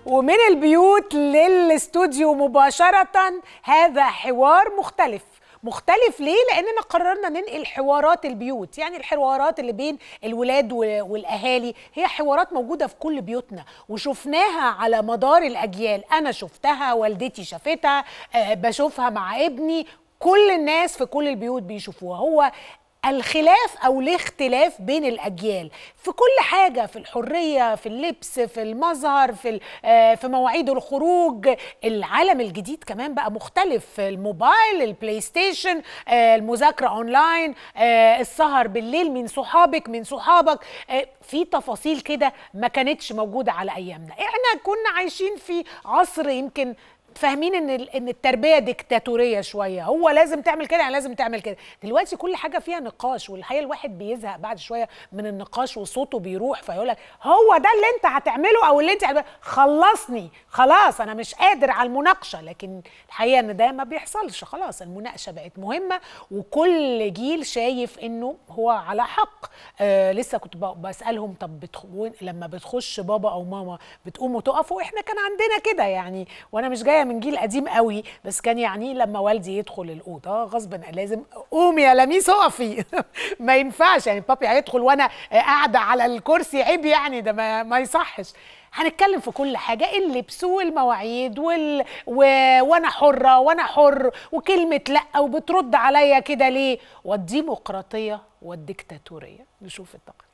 ومن البيوت للاستوديو مباشرة. هذا حوار مختلف ليه؟ لأننا قررنا ننقل حوارات البيوت، يعني الحوارات اللي بين الولاد والأهالي هي حوارات موجودة في كل بيوتنا وشفناها على مدار الأجيال. أنا شفتها، والدتي شافتها، بشوفها مع ابني، كل الناس في كل البيوت بيشوفوها. هو الخلاف أو الاختلاف بين الأجيال في كل حاجة، في الحرية، في اللبس، في المظهر، في مواعيد الخروج. العالم الجديد كمان بقى مختلف، الموبايل، البلاي ستيشن، المذاكرة أونلاين، السهر بالليل من صحابك، في تفاصيل كده ما كانتش موجودة على أيامنا. احنا كنا عايشين في عصر يمكن فاهمين ان التربيه ديكتاتوريه شويه، هو لازم تعمل كده يعني لازم تعمل كده. دلوقتي كل حاجه فيها نقاش، والحقيقه الواحد بيزهق بعد شويه من النقاش وصوته بيروح، فيقول لك هو ده اللي انت هتعمله او اللي انت خلصني، خلاص انا مش قادر على المناقشه. لكن الحقيقه ان ده ما بيحصلش، خلاص المناقشه بقت مهمه وكل جيل شايف انه هو على حق. لسه كنت بسالهم طب لما بتخش بابا او ماما بتقوموا تقفوا؟ احنا كان عندنا كده يعني، وانا مش جايه من جيل قديم قوي، بس كان يعني لما والدي يدخل الاوضه غصبا لازم قومي يا لميس اقفي ما ينفعش يعني بابي هيدخل وانا قاعده على الكرسي، عيب يعني، ده ما يصحش. هنتكلم في كل حاجه، اللبس والمواعيد وانا حره وانا حر، وكلمه لا وبترد عليا كده ليه، والديمقراطيه والديكتاتوريه. نشوف التقرير.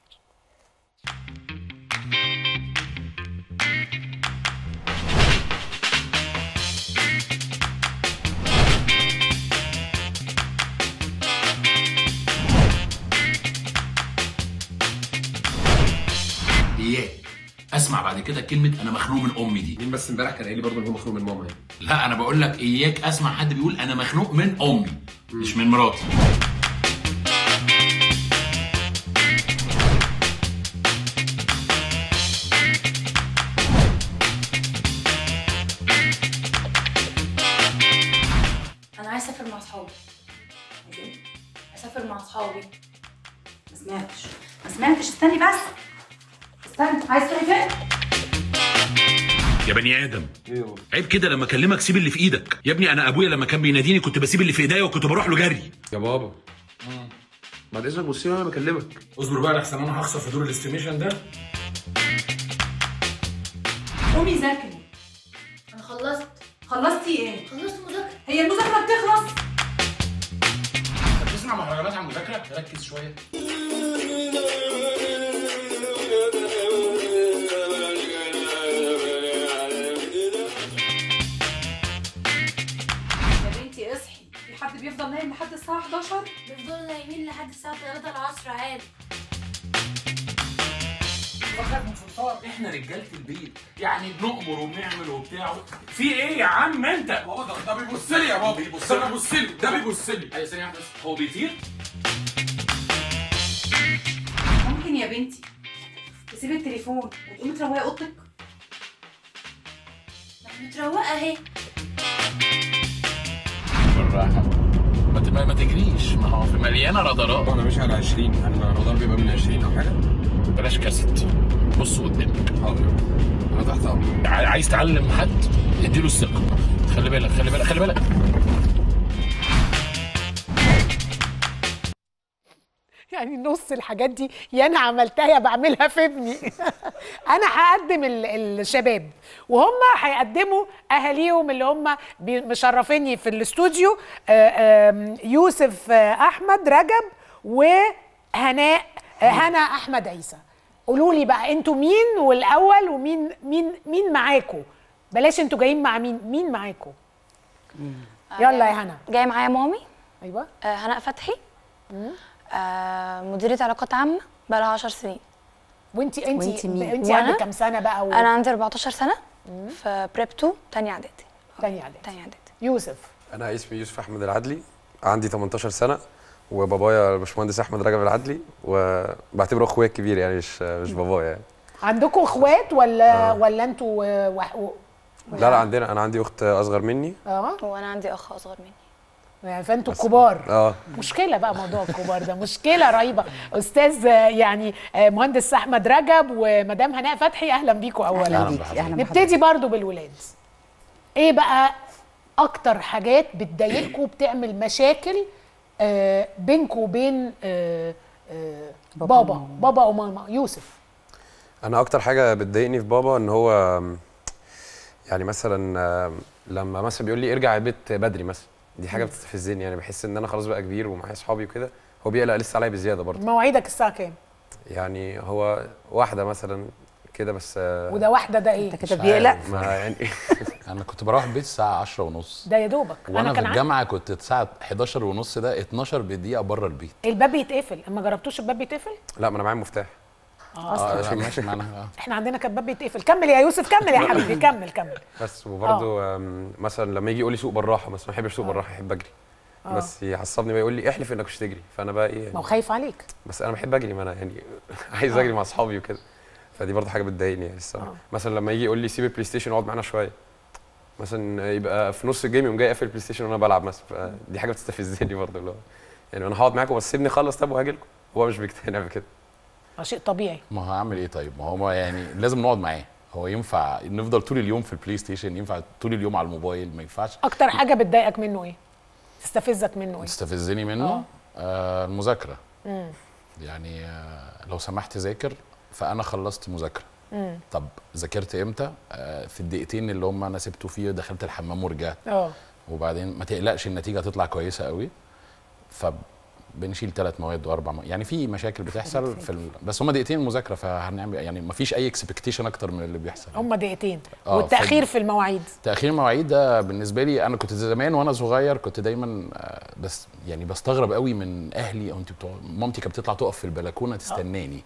اياك اسمع بعد كده كلمه انا مخنوق من امي دي. مين بس امبارح كان قايل لي برضه ان هو مخنوق من ماما يعني؟ لا انا بقول لك اياك اسمع حد بيقول انا مخنوق من امي، مش من مراتي. انا عايز اسافر مع اصحابي. اسافر مع اصحابي. ما سمعتش، استني بس، استني. عايز تروحي فين؟ يا بني ادم، ايوه عيب كده لما اكلمك سيب اللي في ايدك. يا ابني انا ابويا لما كان بيناديني كنت بسيب اللي في ايديا وكنت بروح له جري. يا بابا بعد اذنك بصي وانا بكلمك. اصبر بقى لحسن انا هخسر في دور الاستيميشن ده. قومي ذاكري. انا خلصت. خلصتي ايه؟ خلصت مذاكرة. هي المذاكره بتخلص؟ بتسمع مهرجانات عن المذاكره؟ ركز شويه. حد بيفضل نايم لحد الساعة 11؟ بيفضلوا نايمين لحد الساعة 3 العصر عادي. بخاف من فطار، احنا رجالة البيت يعني بنؤمر وبنعمل وبتاع. في ايه يا عم انت؟ بابا ده بيبص لي يا بابا، ده بيبص لي، ده بيبص لي. ايوه ثانية واحدة بس، هو بيطير؟ ممكن يا بنتي تسيبي التليفون وتقومي تروقي اوضتك؟ متروقة اهي. بالراحة، ما تجريش، ما هو في مليانة رادارات. انا مش على 20، انا الرادار بيبقى من 20 او حاجة. بلاش كاسيت، بص قدامك. حاضر انا تحت امرك. عايز تعلم حد اديله الثقة. خلي بالك. يعني نص الحاجات دي يا انا عملتها يا بعملها في ابني. انا هقدم الشباب وهم هيقدموا اهاليهم اللي هم مشرفيني في الاستوديو، يوسف احمد رجب وهناء هنا احمد عيسى. قولوا لي بقى انتوا مين والاول، ومين مين معاكم؟ بلاش انتوا جايين مع مين معاكم؟ يلا يا هنا. جايه معايا مامي. ايوه. هناء فتحي. مديرة علاقات عامة بقى لها 10 سنين. وانتي عندك كام سنة بقى؟ انا عندي 14 سنة. في بريب 2 تانية اعدادي. تانية اعدادي. يوسف. انا اسمي يوسف احمد العدلي، عندي 18 سنة، وبابايا الباشمهندس احمد رجب العدلي، وبعتبره اخويا الكبير يعني مش بابايا يعني. عندكم اخوات ولا انتوا لا عندنا، انا عندي اخت اصغر مني. وانا عندي اخ اصغر مني. يعني فانتوا كبار. اه مشكله بقى موضوع الكبار ده، مشكله رهيبه. استاذ يعني مهندس احمد رجب ومدام هناء فتحي، اهلا بيكم. اولا أهلا بيكي. نبتدي برضو بالولاد. ايه بقى اكتر حاجات بتضايقكم وبتعمل مشاكل بينكم وبين بابا وماما؟ يوسف. انا اكتر حاجه بتضايقني في بابا ان هو يعني مثلا لما مثلا بيقول لي ارجع البيت بدري مثلا، دي حاجه بتستفزني. يعني بحس ان انا خلاص بقى كبير ومعايا اصحابي وكده، هو بيقلق لسه عليا بزياده برضه. مواعيدك الساعه كام؟ يعني هو واحده مثلا كده بس. وده واحده ده ايه؟ انت كده بيقلق. ما يعني انا كنت بروح البيت الساعه 10:30، ده يا دوبك. وانا في كان الجامعه كنت الساعه 11:30، ده 12 بدقيقه بره البيت. الباب يتقفل. اما جربتوش الباب يتقفل؟ لا، ما انا معايا مفتاح. لا ماشي معانا. احنا عندنا كان الباب يتقفل. كمل يا يوسف، كمل يا حبيبي، كمل. بس وبرده مثلا لما يجي يقول لي سوق بالراحه مثلا، ما بحبش سوق بالراحه، احب اجري. بس يعصبني بقى يقول لي احلف انك مش تجري، فانا بقى ايه يعني، ما هو خايف عليك. بس انا بحب اجري، ما انا يعني عايز اجري مع اصحابي وكده. فدي برضه حاجه بتضايقني يعني الصراحه. مثلا لما يجي يقول لي سيب البلاي ستيشن واقعد معانا شويه، مثلا يبقى في نص الجيم يقوم جاي قافل البلاي ستيشن وانا بلعب مثلا، فدي حاجه بتستفزني برضه. اللي هو يعني انا هقعد معاكم بس سيبني اخلص طب وهاجي لكم. هو مش بيقتنع بكده. شيء طبيعي. ما هعمل ايه طيب؟ ما هو يعني لازم نقعد معاه. هو ينفع نفضل طول اليوم في البلاي ستيشن؟ ينفع طول اليوم على الموبايل؟ ما ينفعش. اكتر حاجه بتضايقك منه ايه؟ تستفزك منه ايه؟ تستفزني منه المذاكره. يعني لو سمحت ذاكر، فانا خلصت مذاكره. طب ذاكرت امتى؟ في الدقيقتين اللي هم انا سبته فيه دخلت الحمام ورجعت. وبعدين ما تقلقش النتيجه هتطلع كويسه قوي. فبنشيل 3 مواد و4 مواد، يعني في مشاكل بتحصل بس هم دقيقتين مذاكره، فهنعمل يعني ما فيش اي اكسبكتيشن اكتر من اللي بيحصل. هم دقيقتين. والتاخير في المواعيد. تاخير المواعيد ده بالنسبه لي، انا كنت زمان وانا صغير كنت دايما بس يعني بستغرب قوي من اهلي. او انت مامتي كانت بتطلع تقف في البلكونه تستناني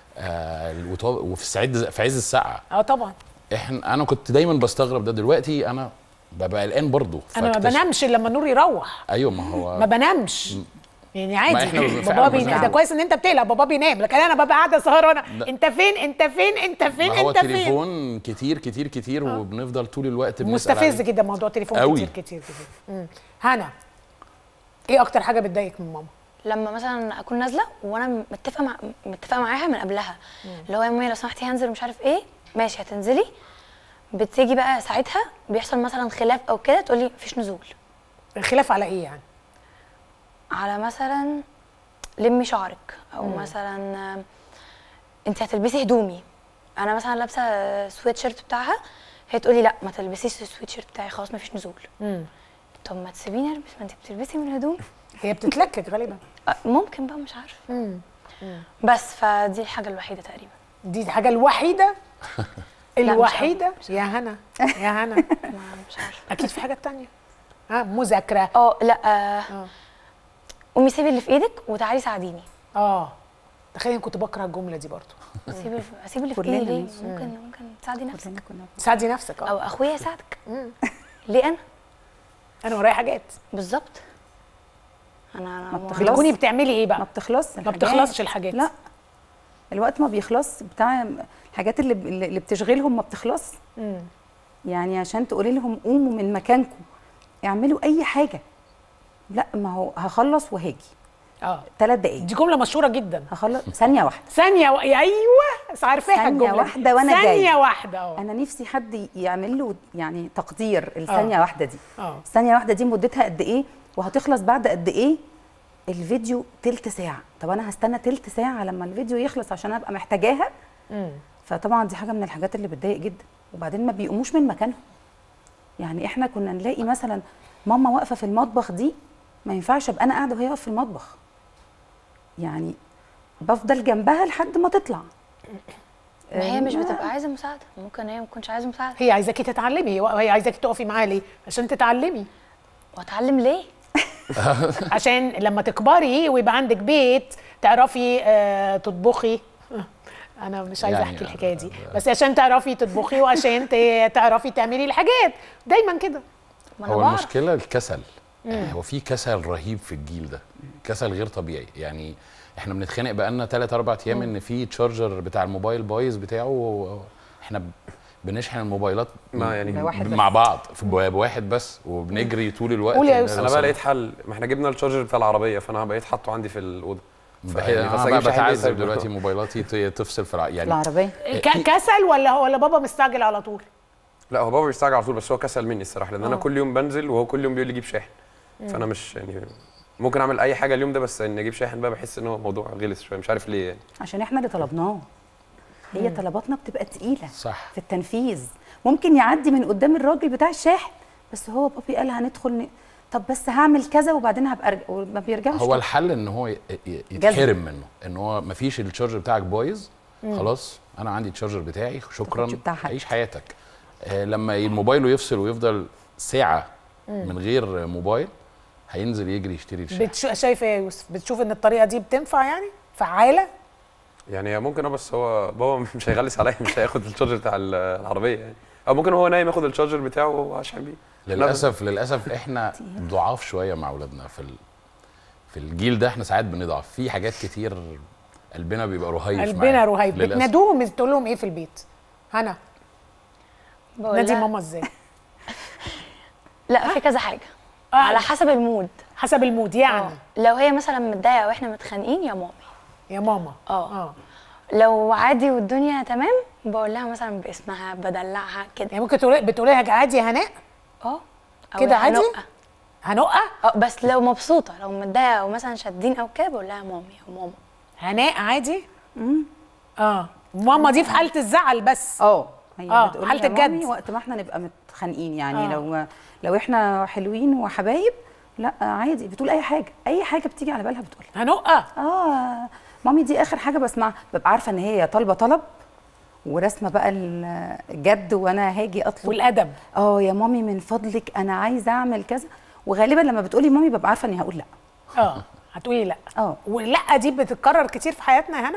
في عز الساعه. طبعا. انا كنت دايما بستغرب ده. دلوقتي انا ببقى قلقان برضه. انا ما بنامش الا لما النور يروح. ايوه، ما هو ما بنامش يعني عادي. بابا بينام. ده كويس ان انت بتقلق. بابا بينام، لكن انا ببقى قاعده سهرانه. انت فين؟ ما هو تليفون كتير كتير كتير وبنفضل طول الوقت بنسال عليه. مستفز جدا موضوع التليفون. كتير. هنا، ايه اكتر حاجه بتضايقك من ماما؟ لما مثلا اكون نازله وانا متفقه معاها من قبلها، اللي هو يا مامي لو سمحتي هنزل ومش عارف ايه، ماشي هتنزلي. بتيجي بقى ساعتها بيحصل مثلا خلاف او كده، تقول لي مفيش نزول. الخلاف على ايه يعني؟ على مثلا لمي شعرك، او مثلا انت هتلبسي هدومي. انا مثلا لابسه سويت شيرت بتاعها، هي تقول لي لا ما تلبسيش السويت شيرت بتاعي، خلاص مفيش نزول. طب ما تسيبيني البس، ما انت بتلبسي من الهدوم. هي بتتلكك غالبا. ممكن بقى، مش عارفه. بس فدي الحاجه الوحيده تقريبا. دي الحاجه الوحيده الوحيده يا هنا. مش عارفه. اكيد في حاجات تانية. مذاكره. لا. قومي سيبي اللي في ايدك وتعالي ساعديني. تخيل كنت بكره الجمله دي برضو. اسيب اللي في ايدي ليه؟ ممكن تساعدي نفسك. تساعدي نفسك. او اخويا يساعدك. ليه انا ورايا حاجات. بالظبط. انا بتكوني بتعملي ايه بقى؟ ما بتخلصش الحاجات. لا، الوقت ما بيخلص. بتاع الحاجات اللي بتشغلهم ما بتخلص. يعني عشان تقولي لهم قوموا من مكانكم اعملوا اي حاجه، لا ما هو هخلص وهاجي. 3 دقايق. دي جمله مشهوره جدا. هخلص ثانيه واحده. ايوه عارفاها الجمله. ثانيه واحده وانا جاي. ثانيه واحده. انا نفسي حد يعمل له يعني تقدير الثانيه واحده دي. الثانيه واحده دي مدتها قد ايه وهتخلص بعد قد ايه؟ الفيديو تلت ساعه. طب انا هستنى تلت ساعه لما الفيديو يخلص عشان ابقى محتاجاها؟ فطبعا دي حاجه من الحاجات اللي بتضايق جدا. وبعدين ما بيقوموش من مكانهم. يعني احنا كنا نلاقي مثلا ماما واقفه في المطبخ دي، ما ينفعش ابقى انا قاعده وهي واقفه في المطبخ. يعني بفضل جنبها لحد ما تطلع. ما هي مش بتبقى عايزه مساعده، ممكن هي ما تكونش عايزه مساعده. هي عايزاكي تتعلمي. هي عايزاكي تقفي معاها ليه؟ عشان تتعلمي. واتعلم ليه؟ عشان لما تكبري ويبقى عندك بيت تعرفي تطبخي. انا مش عايزه احكي الحكايه دي، بس عشان تعرفي تطبخي وعشان تعرفي تعملي الحاجات دايما كده. هو المشكله الكسل. هو في كسل رهيب في الجيل ده، كسل غير طبيعي. يعني احنا بنتخانق بقالنا 3-4 ايام ان في تشارجر بتاع الموبايل بايظ بتاعه. احنا بنشحن الموبايلات ما يعني مع بعض بواحد بس وبنجري طول الوقت. قول يا يوسف. انا بقى لقيت حل، ما احنا جبنا الشارجر بتاع العربيه فانا بقيت حاطه عندي في الاوضه. انا بقى بتعذب دلوقتي موبايلاتي تفصل في يعني العربيه. كسل ولا بابا مستعجل على طول؟ لا هو بابا بيستعجل على طول، بس هو كسل مني الصراحه، لان انا كل يوم بنزل وهو كل يوم بيقول لي جيب شاحن. فانا مش يعني ممكن اعمل اي حاجه اليوم ده، بس ان اجيب شاحن بقى بحس ان هو موضوع غلس شويه، مش عارف ليه يعني. عشان احنا اللي طلبناه. هي طلباتنا بتبقى تقيله صح في التنفيذ. ممكن يعدي من قدام الراجل بتاع الشاحن، بس هو بابي قال هندخل طب بس هعمل كذا وبعدين هبقى ارجع، وما بيرجعش. هو الحل ان هو يتحرم منه، ان هو ما فيش التشارجر بتاعك بايظ، خلاص انا عندي التشارجر بتاعي شكرا عيش حياتك. لما الموبايل يفصل ويفضل ساعه من غير موبايل هينزل يجري يشتري الشاحن. شايف ايه يا يوسف؟ بتشوف ان الطريقه دي بتنفع يعني فعاله؟ يعني ممكن بس هو بابا مش هيغلس عليا، مش هياخد الشارجر بتاع العربيه يعني، او ممكن هو نايم ياخد الشارجر بتاعه واشحن بيه. للاسف احنا ضعاف شويه مع اولادنا في الجيل ده. احنا ساعات بنضعف في حاجات كتير، قلبنا بيبقى رهيف. قلبنا رهيف. بتنادوهم تقول لهم ايه في البيت؟ هنا نادي ماما ازاي؟ لا في كذا حاجه على حسب المود. حسب المود يعني. لو هي مثلا متضايقه واحنا متخانقين يا مامي. يا ماما. لو عادي والدنيا تمام بقول لها مثلا باسمها، بدلعها كده. يعني ممكن بتقولي لها عادي يا هناء؟ كده عادي؟ هنقه؟ بس لو مبسوطه، لو متضايقه او مثلا شادين او كده بقول لها مامي او ماما. هناء عادي؟ ماما دي في حاله الزعل بس. هي بتقول حاله الجد وقت ما احنا نبقى متخانقين يعني. لو احنا حلوين وحبايب لا عادي، بتقول اي حاجه بتيجي على بالها بتقولها. هنقه؟ مامي دي اخر حاجه بسمعها، ببقى عارفه ان هي طالبه طلب ورسمه بقى الجد وانا هاجي اطلب والادب. يا مامي من فضلك انا عايزه اعمل كذا، وغالبا لما بتقولي مامي ببقى عارفه اني هقول لا. هتقولي لا. واللا دي بتتكرر كتير في حياتنا يا هنا؟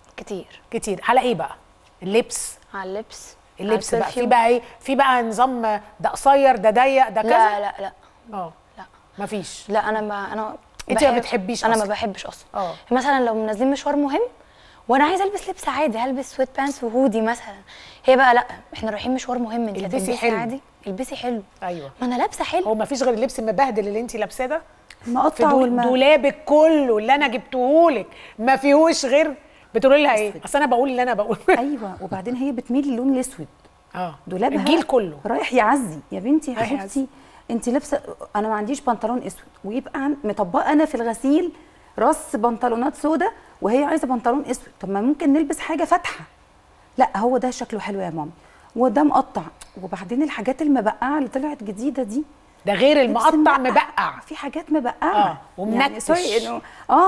كتير. على ايه بقى؟ اللبس. على اللبس بقى في بقى ايه؟ في بقى نظام ده قصير ده ضيق ده كذا؟ لا لا مفيش. لا انا انت ما بتحبيش انا ما بحبش اصلا. مثلا لو منزلين مشوار مهم وانا عايزه البس لبس عادي، هلبس سويت بانس وهودي مثلا. هي بقى لا، احنا رايحين مشوار مهم، انت البسي حلو عادي، البسي حلو. ايوه ما انا لابسه حلو. هو ما فيش غير اللبس المبهدل اللي انت لابساه ده؟ مقطع دولابك كله اللي انا جبتهولك ما فيهوش غير. بتقولي لها ايه؟ اصل انا بقول اللي انا بقول. ايوه وبعدين هي بتميل للون الاسود. دولابها الجيل كله رايح يعزي. يا بنتي يا حبيبتي انت لابسه، انا ما عنديش بنطلون اسود ويبقى مطبقه انا في الغسيل راس بنطلونات سودا وهي عايزه بنطلون اسود. طب ما ممكن نلبس حاجه فاتحه. لا هو ده شكله حلو يا مامي وده مقطع. وبعدين الحاجات المبقعه اللي طلعت جديده دي، ده غير المقطع مبقع. في حاجات مبقعه ومنكش يعني انه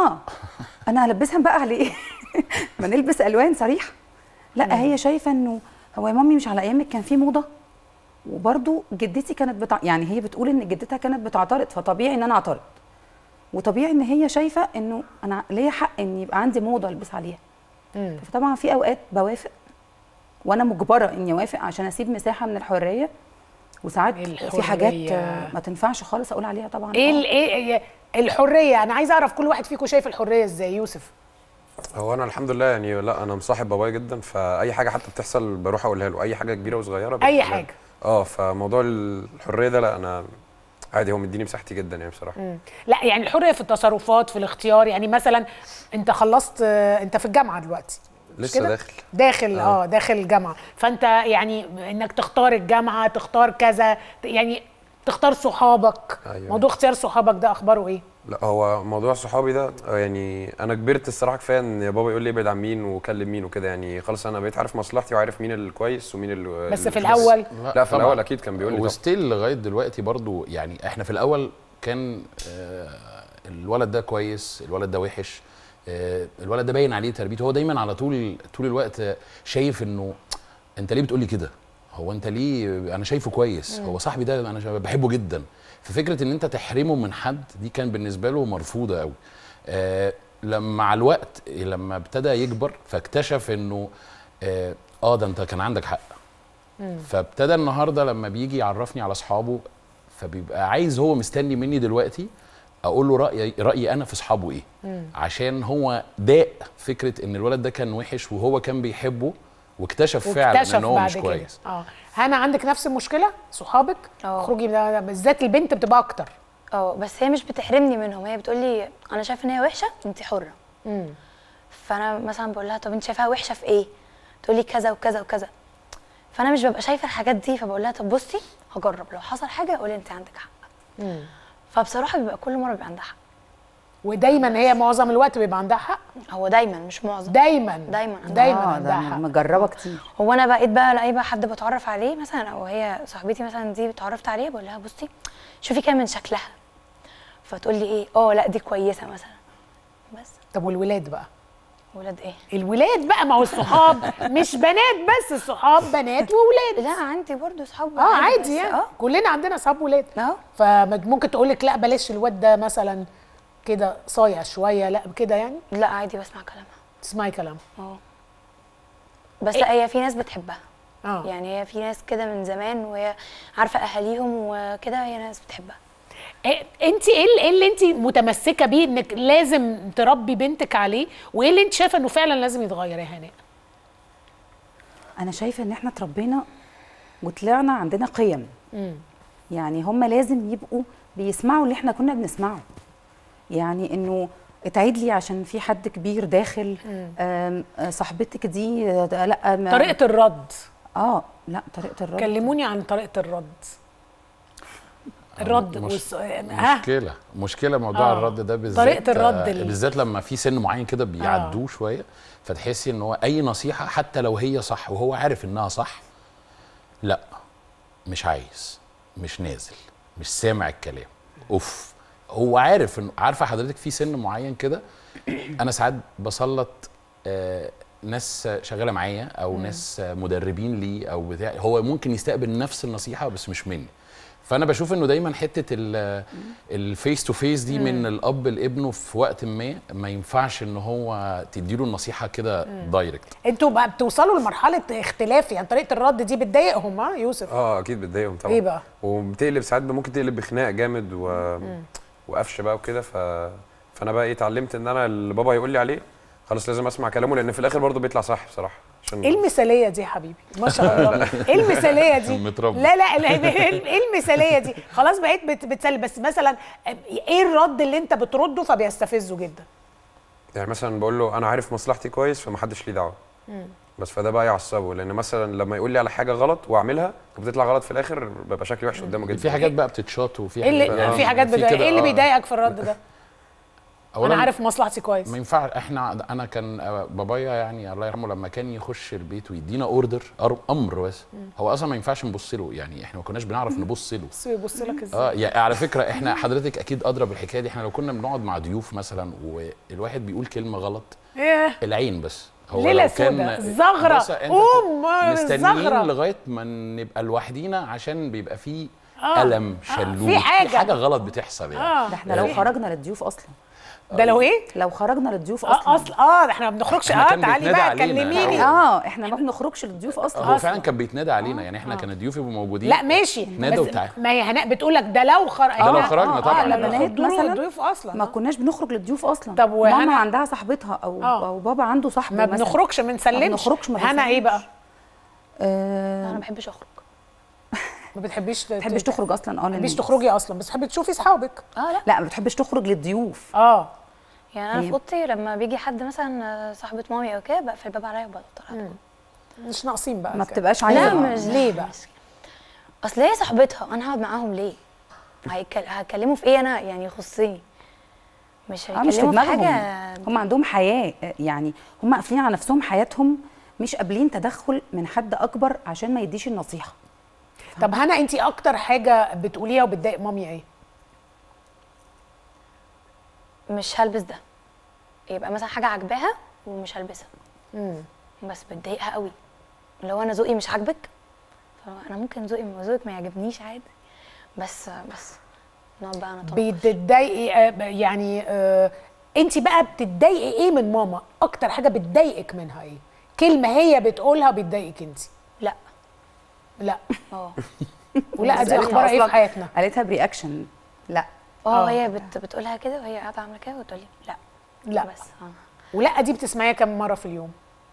انا هلبسها مبقع ليه؟ ما نلبس الوان صريحه. لا هي شايفه انه هو يا مامي مش على ايامك كان في موضه؟ وبرده جدتي كانت يعني هي بتقول ان جدتها كانت بتعترض، فطبيعي ان انا اعترض، وطبيعي ان هي شايفه انه انا ليا حق ان يبقى عندي موضه البس عليها. فطبعا في اوقات بوافق وانا مجبره اني اوافق عشان اسيب مساحه من الحريه، وساعات في حاجات ما تنفعش خالص اقول عليها طبعا. ايه الحريه؟ انا عايزه اعرف كل واحد فيكم شايف الحريه ازاي. يوسف؟ هو انا الحمد لله يعني لا انا مصاحب بابايا جدا، فاي حاجه حتى بتحصل بروح اقولها له، اي حاجه كبيره وصغيره اي حاجه. فموضوع الحريه ده لا انا عادي، هو مديني مساحتي جدا يعني بصراحه. لا يعني الحريه في التصرفات في الاختيار. يعني مثلا انت خلصت، انت في الجامعه دلوقتي لسه داخل داخل الجامعه، فانت يعني انك تختار الجامعه، تختار كذا، يعني تختار صحابك. أيوة. موضوع اختيار صحابك ده اخباره ايه؟ لا هو موضوع صحابي ده يعني انا كبرت الصراحه، كفايه ان بابا يقول لي ابعد عن مين وكلم مين وكده، يعني خلاص انا بقيت عارف مصلحتي وعارف مين الكويس ومين اللي بس في الاول لا في الاول اكيد كان بيقول لي وستيل لغايه دلوقتي برضو. يعني احنا في الاول كان الولد ده كويس، الولد ده وحش، الولد ده باين عليه تربيته. هو دايما على طول الوقت شايف انه انت ليه بتقول لي كده؟ هو انت ليه؟ انا شايفه كويس، هو صاحبي ده انا بحبه جدا. ففكره ان انت تحرمه من حد دي كان بالنسبه له مرفوضه قوي. لما مع الوقت لما ابتدى يكبر فاكتشف انه ده انت كان عندك حق. فابتدى النهارده لما بيجي يعرفني على اصحابه فبيبقى عايز، هو مستني مني دلوقتي اقول له رايي انا في اصحابه ايه. عشان هو داق فكره ان الولد ده كان وحش وهو كان بيحبه واكتشف فعلا ان هو مش كويس. هنا عندك نفس المشكله؟ صحابك خروجي بالذات البنت بتبقى اكتر. بس هي مش بتحرمني منهم، هي بتقول لي انا شايفه ان هي وحشه، انت حره. فانا مثلا بقول لها طب انت شايفاها وحشه في ايه؟ تقول لي كذا وكذا وكذا. فانا مش ببقى شايفه الحاجات دي، فبقول لها طب بصي هجرب، لو حصل حاجه قولي انت عندك حق. فبصراحه بيبقى كل مره بيبقى عندها حق. ودايما هي معظم الوقت بيبقى عندها حق؟ هو دايما مش معظم، دايما عندها حق. مجربه كتير. هو انا بقيت بقى الاقي بقى حد بتعرف عليه مثلا، او هي صاحبتي مثلا دي اتعرفت عليها، بقول لها بصي شوفي كده من شكلها، فتقول لي ايه لا دي كويسه مثلا. بس طب والولاد بقى؟ ولاد ايه؟ الولاد بقى، ما هو الصحاب مش بنات بس، الصحاب بنات وولاد. لا عندي برضو صحاب عادي يعني كلنا عندنا صحاب ولاد. فممكن تقول لك لا بلاش الواد ده مثلا كده صايع شويه، لا كده يعني؟ لا عادي بسمع كلامها. تسمعي كلامها؟ بس لا هي في ناس بتحبها. يعني هي في ناس كده من زمان وهي عارفه اهاليهم وكده، هي ناس بتحبها. انت ايه اللي انت متمسكه بيه انك لازم تربي بنتك عليه، وايه اللي انت شايفه انه فعلا لازم يتغير يا هناء؟ انا شايفه ان احنا اتربينا وطلعنا عندنا قيم. يعني هم لازم يبقوا بيسمعوا اللي احنا كنا بنسمعه. يعني انه اتعيد لي عشان في حد كبير داخل، صاحبتك دي لا طريقه الرد. لا طريقه الرد. كلموني عن طريقه الرد. مشكله موضوع الرد ده بالذات، طريقه الرد بالذات لما في سن معين كده بيعدوه شويه، فتحسي ان هو اي نصيحه حتى لو هي صح وهو عارف انها صح، لا مش عايز، مش نازل، مش سامع الكلام. هو عارفه حضرتك في سن معين كده. انا ساعات بسلط ناس شغاله معايا او ناس مدربين لي او بتاع، هو ممكن يستقبل نفس النصيحه بس مش مني. فانا بشوف انه دايما حته الفيس تو فيس دي من الاب لابنه في وقت ما ينفعش ان هو تديله النصيحه كده دايركت. انتوا بقى بتوصلوا لمرحله اختلاف، يعني طريقه الرد دي بتضايقهم يوسف؟ اكيد بتضايقهم طبعا. ايه بقى؟ وبتقلب ساعات، ممكن تقلب بخناق جامد وقفشه بقى وكده. فانا بقى اتعلمت ان انا اللي بابا يقول لي عليه خلاص لازم اسمع كلامه، لان في الاخر برضه بيطلع صح بصراحه. ايه المثاليه دي يا حبيبي؟ ما شاء الله. ايه المثاليه دي؟ لا ايه المثاليه دي؟ خلاص بقيت بتسلي. بس مثلا ايه الرد اللي انت بترده فبيستفزه جدا؟ يعني مثلا بقول له انا عارف مصلحتي كويس فمحدش ليه دعوه. بس فده بقى يعصبه، لان مثلا لما يقول لي على حاجه غلط واعملها وبتطلع غلط في الاخر ببقى شكلي وحش قدامه جدا. في حاجات بقى بتتشاط وفي حاجات في حاجات ايه اللي بيضايقك في الرد ده؟ انا عارف مصلحتي كويس. ما ينفع. انا كان بابايا يعني الله يرحمه لما كان يخش البيت ويدينا اوردر امر بس، هو اصلا ما ينفعش نبص له، يعني احنا ما كناش بنعرف نبص له. بس بيبص لك ازاي؟ يعني على فكره احنا حضرتك اكيد ادرى بالحكايه دي. احنا لو كنا بنقعد مع ضيوف مثلا والواحد بيقول كلمه غلط، العين بس هو لو كان زغره مستنيين لغايه ما نبقى لوحدينا عشان بيبقى فيه الم شلوت، في حاجه غلط بتحصل يعني. ده احنا لو خرجنا للضيوف اصلا. ده لو ايه؟ لو خرجنا للضيوف اصلا. احنا ما بنخرجش. تعالي بقى كلميني. احنا ما بنخرجش للضيوف اصلا. هو فعلا كان بيتنادى علينا، يعني احنا كان الضيوف يبقوا موجودين. لا ماشي، بس ما هي هناء بتقول لك ده لو خرجنا طبعا. لما مثلا الضيوف اصلا ما كناش بنخرج للضيوف اصلا. طب ماما عندها صاحبتها او بابا عنده صاحبه، ما بنخرجش ما بنسلمش. هنا ايه بقى؟ انا ما بحبش اخرج. ما بتحبيش تخرج اصلا؟ ما بتحبيش تخرجي اصلا، بس تحبي تشوفي اصحابك. لا ما بتحبش تخرج للضيوف. يعني انا في اوضتي لما بيجي حد مثلا صاحبه مامي او كده بقفل الباب عليا وبطلع. مش ناقصين بقى، ما بتبقاش عايزه. لا مش ليه بقى؟ اصل هي صاحبتها، انا هقعد معاهم ليه؟ هكلموا في ايه؟ انا يعني يخصني مش هيكلموا في حاجه. هم عندهم حياه، يعني هم قافلين على نفسهم حياتهم، مش قابلين تدخل من حد اكبر عشان ما يديش النصيحه. طب هنا انت اكتر حاجه بتقوليها وبتضايق مامي ايه؟ مش هلبس ده، يبقى مثلا حاجه عاجباها ومش هلبسها. بس بتضايقها قوي. لو انا ذوقي مش عاجبك، فانا ممكن ذوقك ما يعجبنيش عادي، بس نقعد بقى نطلع. بتضايقي يعني انت بقى بتتضايقي ايه من ماما؟ اكتر حاجه بتضايقك منها ايه؟ كلمه هي بتقولها بتضايقك انت؟ لا ولا دي اخبار ايه في حياتنا؟ قالتها برياكشن. لا هي بتقولها كده وهي قاعده عامله كده وتقول لي لا بس. ولا دي بتسمعيها كم مره في اليوم؟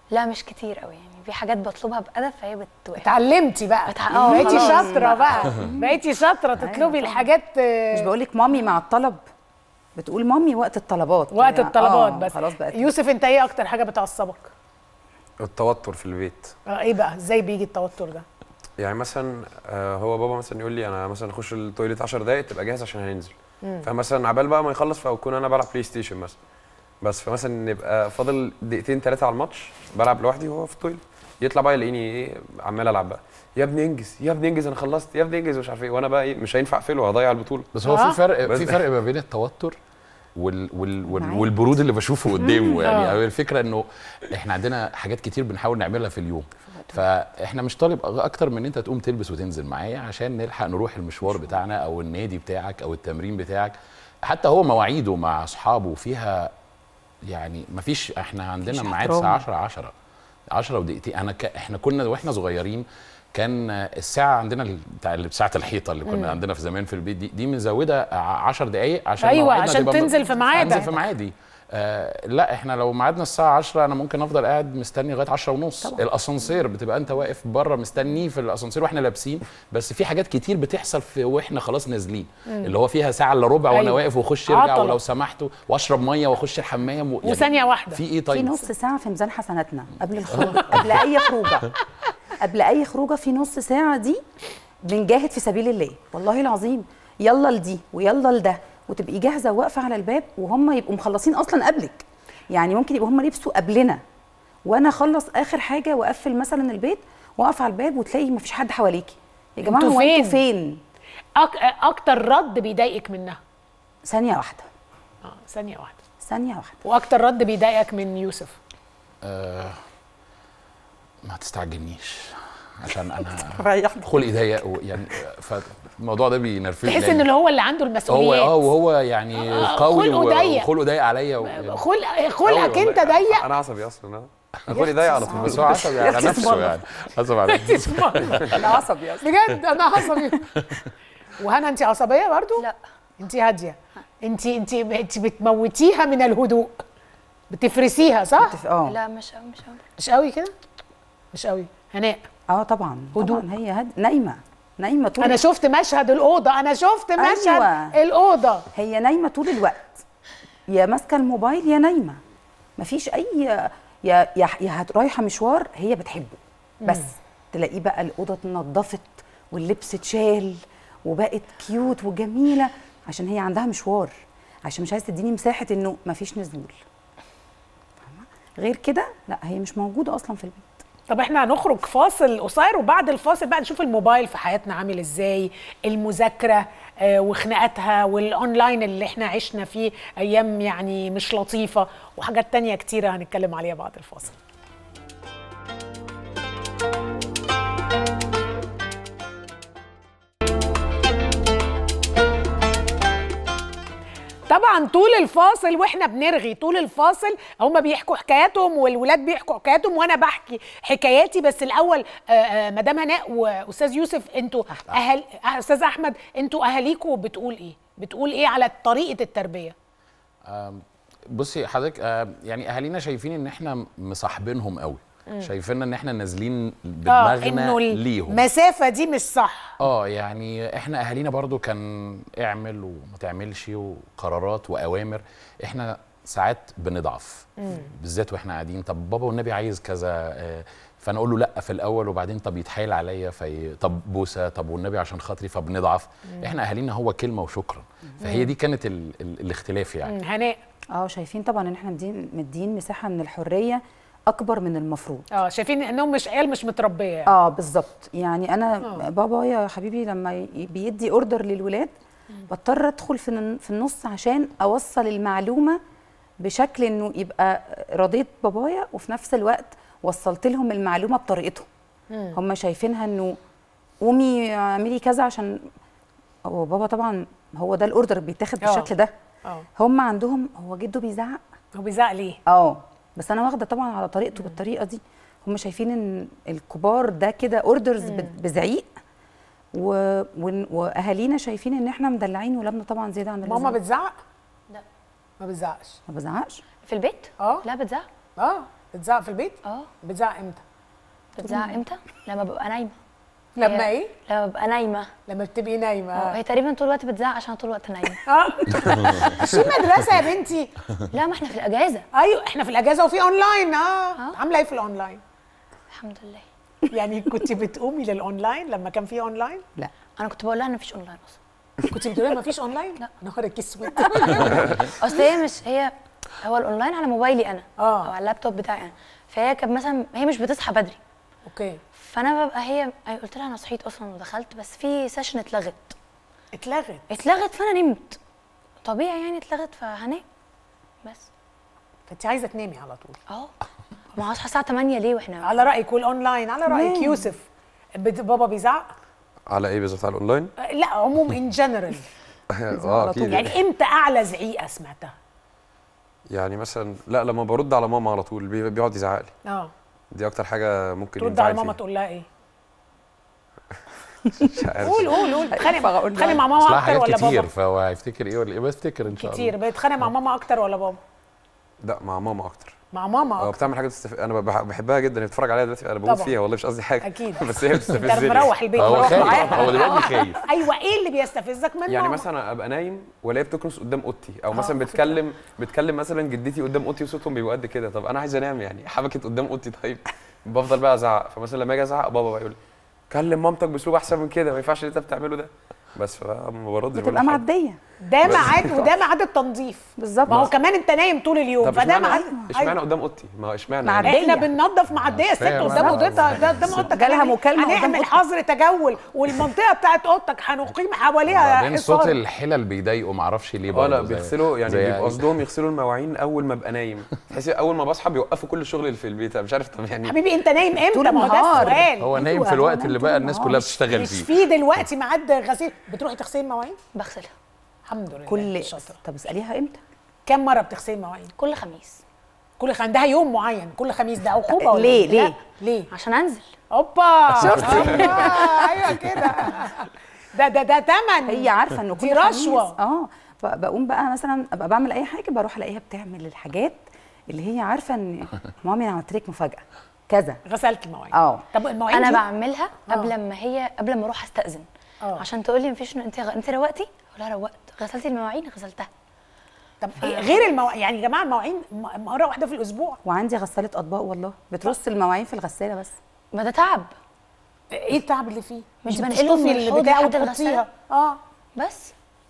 لا مش كتير قوي يعني، في حاجات بطلبها بأدب فهي بتوقف. اتعلمتي بقى، بقيتي شاطره بقى، بقيتي شاطره تطلبي الحاجات. مش بقول لك مامي مع الطلب، بتقول مامي وقت الطلبات، وقت الطلبات بس. خلاص بقت. يوسف انت ايه اكتر حاجه بتعصبك؟ التوتر في البيت. ايه بقى، ازاي بيجي التوتر ده؟ يعني مثلا هو بابا مثلا يقول لي انا مثلا اخش التويليت 10 دقايق تبقى جاهز عشان هننزل. فمثلا عبال بقى ما يخلص فاكون انا بلعب بلاي ستيشن مثلا، بس فمثلا نبقى فاضل دقيقتين 3 على الماتش بلعب لوحدي وهو في التويليت، يطلع بقى يلاقيني ايه عمال العب بقى، يا ابني انجز يا ابني انجز انا خلصت يا ابني انجز مش عارف ايه، وانا بقى ايه مش هينفع اقفله هضيع البطوله. بس هو في فرق ما بين التوتر والبرود اللي بشوفه قدامه يعني. الفكره انه احنا عندنا حاجات كتير بنحاول نعملها في اليوم، فاحنا مش طالب اكتر من ان انت تقوم تلبس وتنزل معايا عشان نلحق نروح المشوار بتاعنا او النادي بتاعك او التمرين بتاعك. حتى هو مواعيده مع اصحابه فيها يعني ما فيش، احنا عندنا ميعاد الساعه 10 ودقيقتين. احنا كنا واحنا صغيرين كان الساعه عندنا ساعه الحيطه اللي كنا عندنا في زمان في البيت دي مزوده 10 دقائق عشان ايوه عشان تنزل في ميعادك. انزل في ميعادي. لا احنا لو ميعادنا الساعه 10 انا ممكن افضل قاعد مستني لغايه 10:30. الاسانسير بتبقى انت واقف بره مستنيه في الاسانسير واحنا لابسين، بس في حاجات كتير بتحصل واحنا خلاص نازلين اللي هو فيها ساعه الا ربع وانا واقف واخش ارجع ولو سمحتوا واشرب ميه واخش الحمام يعني وثانيه واحده في ايه طيب؟ في نص ساعه في ميزان حسناتنا قبل الخروج قبل اي خروجه قبل اي خروجه في نص ساعه دي بنجاهد في سبيل الله والله العظيم. يلا لدي ويلا لده، وتبقي جاهزه واقفه على الباب وهم يبقوا مخلصين اصلا قبلك. يعني ممكن يبقوا هم لبسوا قبلنا وانا اخلص اخر حاجه واقفل مثلا البيت واقف على الباب وتلاقي مفيش حد حواليكي. يا جماعه هو انتوا فين؟ اكتر رد بيضايقك منها؟ ثانيه واحده. ثانيه واحده. ثانيه واحده. واكتر رد بيضايقك من يوسف؟ ما تستعجلنيش عشان انا خلقي ضيق يعني، فالموضوع ده بينرفزني. تحس ان اللي هو اللي عنده المسؤوليات هو وهو يعني قوي وخلقه ضيق عليا يعني خلقك انت ضيق. انا عصبي اصلا خلقي ضيق على طول، بس هو عصبي على نفسه يعني عصبي على نفسه. انا عصبي اصلا بجد انا عصبي. وهنا انت عصبيه برضو؟ لا انت هاديه. انت بتموتيها من الهدوء، بتفرسيها صح؟ لا مش قوي كده، مش قوي. هناء طبعا هدوء. طبعا هي نايمه طول انا شفت مشهد الاوضه، مشهد الاوضه هي نايمه طول الوقت، يا ماسكه الموبايل يا نايمه، مفيش اي يا رايحه مشوار هي بتحبه بس تلاقيه بقى الاوضه اتنضفت واللبس اتشال وبقت كيوت وجميله عشان هي عندها مشوار، عشان مش عايزه تديني مساحه انه مفيش نزول. غير كده لا هي مش موجوده اصلا في البيت. طب احنا هنخرج فاصل قصير وبعد الفاصل بقى نشوف الموبايل في حياتنا عامل ازاي، المذاكره وخناقاتها والاونلاين اللي احنا عشنا فيه ايام يعني مش لطيفه، وحاجات تانية كتيره هنتكلم عليها بعد الفاصل. طبعا طول الفاصل واحنا بنرغي طول الفاصل هما بيحكوا حكاياتهم والولاد بيحكوا حكاياتهم وانا بحكي حكاياتي. بس الاول مدام هناء واستاذ يوسف انتوا استاذ احمد انتوا اهاليكوا بتقول ايه على طريقه التربيه؟ بصي حضرتك يعني اهالينا شايفين ان احنا مصاحبينهم قوي، شايفين ان احنا نازلين بدماغنا ليهم. المسافه دي مش صح. يعني احنا اهالينا برضو كان اعمل وما تعملش وقرارات واوامر، احنا ساعات بنضعف بالذات واحنا قاعدين. طب بابا والنبي عايز كذا، فانا اقول له لا في الاول وبعدين طب يتحايل عليا طب بوسه طب والنبي عشان خاطري فبنضعف. احنا اهالينا هو كلمه وشكرا، فهي دي كانت الاختلاف يعني. هناء شايفين طبعا ان احنا مدين مساحه من الحريه اكبر من المفروض. شايفين انهم مش متربيه يعني. بالظبط. يعني انا بابا يا حبيبي لما بيدي اوردر للولاد بضطر ادخل في النص عشان اوصل المعلومه بشكل انه يبقى رضيت بابايا وفي نفس الوقت وصلت لهم المعلومه بطريقتهم. هم شايفينها انه قومي اعملي كذا عشان هو بابا طبعا هو ده الاوردر بيتاخد بالشكل ده. هم عندهم هو جده بيزعق. هو بيزعق ليه؟ بس انا واخده طبعا على طريقته بالطريقه دي. هم شايفين ان الكبار ده كده اوردرز بزعيق واهالينا شايفين ان احنا مدلعين ولادنا طبعا زياده عن اللزوم. ماما بتزعق؟ لا ما بتزعقش. ما بزعقش في البيت؟ اه لا بتزعق. بتزعق في البيت؟ اه. بتزعق امتى؟ بتزعق امتى؟ لما ببقى نايمه. لما هي- ايه؟ لما ببقى نايمه. لما بتبقي نايمه. هي تقريبا طول الوقت بتزعق عشان طول الوقت نايمه. شي مدرسه يا بنتي. لا، ما احنا في الاجازه. ايوه احنا في الاجازه وفي اونلاين. عامله ايه في الاونلاين؟ الحمد لله. يعني كنت بتقومي للاونلاين لما كان في اونلاين؟ لا انا كنت بقول لها ان مفيش اونلاين اصلا. كنت بتقولي ما فيش اونلاين؟ لا. نهارك اسود. اصل هي مش هو الاونلاين على موبايلي انا آه. او على اللابتوب بتاعي انا. فهي كانت مثلا هي مش بتصحى بدري، اوكي. فانا ببقى قلت لها انا صحيت اصلا ودخلت، بس في سيشن اتلغت. فانا نمت طبيعي، يعني اتلغت فهنام بس. فانت عايزه تنامي على طول. ما هصحى الساعه 8 ليه واحنا على رايك والاونلاين، على رايك يوسف بابا بيزعق؟ على ايه بالظبط؟ على الاونلاين؟ لا عموم ان جنرال. اكيد. يعني امتى اعلى زعيقه سمعتها؟ يعني مثلا لا، لما برد على ماما على طول بيقعد يزعق لي. اه دي اكتر حاجه ممكن ترد ينفعل على ماما فيها. تقول لها ايه؟ مش عارف. قول بتتخانق مع ماما اصلها اكتر حاجات ولا كتير، بابا؟ فهو هيفتكر ايه ولا ايه؟ بفتكر ان شاء الله كتير. بتتخانق مع ماما اكتر ولا بابا؟ لا مع ماما اكتر. مع ماما اكتر. بتعمل حاجه انا بحبها جدا، هي بتتفرج عليها دلوقتي، انا بموت طبعا. فيها والله، مش قصدي حاجه. اكيد. بس هي انت بتستفزني. مروح البيت هو مروح خايف، معاها. هو دلوقتي خايف. ايوه ايه اللي بيستفزك من يعني ماما؟ مثلا ابقى نايم والاقيها بتكنس قدام اوضتي، او مثلا بتكلم مثلا جدتي قدام اوضتي وصوتهم بيبقى قد كده. طب انا عايز انام، يعني حبكت قدام اوضتي. طيب بفضل بقى ازعق. فمثلا لما اجي ازعق بابا بقى يقول لي كلم مامتك باسلوب احسن من كده، ما ينفعش اللي انت بتعمله ده. بس فما بردش. بتبقى معديه. ده ميعاد وده ميعاد التنظيف. بالظبط. ما هو كمان انت نايم طول اليوم، طب فده ميعاد. اشمعنى قدام اوضتي؟ ما هو اشمعنى معدية. يعني؟ احنا بننظف معديه الست فاهم. قدام اوضتها، ده قدام اوضتك. جالها مكالمة قدام هنعمل أوضتك. حظر تجول، والمنطقه بتاعت اوضتك هنقيم حواليها بعدين صوت حصار. الحلل بيضايقه، معرفش ليه لا برضه. بيغسلوا، يعني زي بيبقى قصدهم يغسلوا المواعين اول ما ابقى نايم، تحسي اول ما بصحى بيوقفوا كل الشغل اللي في البيت. انا مش عارف طب يعني حبيبي انت نايم امتى؟ طول ما هو ده النهار. السؤال. هو نايم في أيوة، الوقت هو اللي نايم بقى طول الناس النهار. كلها بتشتغل مش فيه. في دلوقتي ميعاد غسيل؟ بتروحي تغسلي المواعين؟ بغسلها الحمد لله. كل شاطره. طب اساليها امتى؟ كم مره بتغسلي المواعين؟ كل خميس عندها يوم معين كل خميس؟ ده عقوبه ولا ليه؟ إيه؟ ليه؟ لا. ليه؟ عشان انزل. اوبا شفتي؟ ايوه كده. ده تمن. هي عارفه انه دي كل خميس. رشوة. بقوم بقى مثلا ابقى بعمل اي حاجه، بروح الاقيها بتعمل الحاجات اللي هي عارفه ان مامي انا عملت لك مفاجاه كذا. غسلت المواعين. طب المواعين انا دي؟ بعملها قبل ما اروح استاذن، عشان تقول لي مفيش انت روقتي؟ اقول لها روقت. غسلتي المواعين؟ غسلتها. طب إيه غير المواعين؟ يعني يا جماعه المواعين مره واحده في الاسبوع؟ وعندي غساله اطباق والله بترص المواعين في الغساله بس. ما ده تعب. ايه التعب اللي فيه؟ مش انت بنقله من بتشطفي الحوض البتاع لحد وتحطيها. بس